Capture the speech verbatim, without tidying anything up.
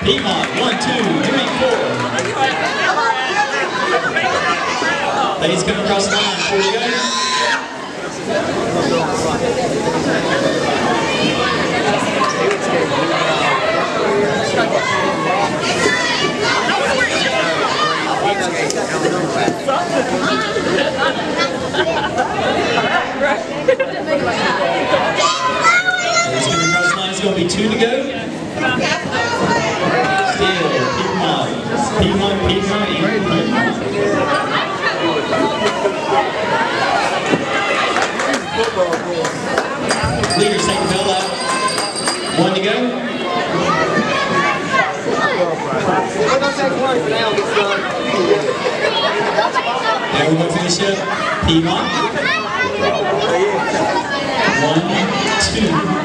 Piedmont, one, two, three, four. Ladies come across the line, four to go. Ladies coming across the line, it's going to be two to go. Still, Piedmont, Piedmont, Piedmont, and Piedmont. Leaders take the bell out. One to go. Everyone finish up. Piedmont. One, two.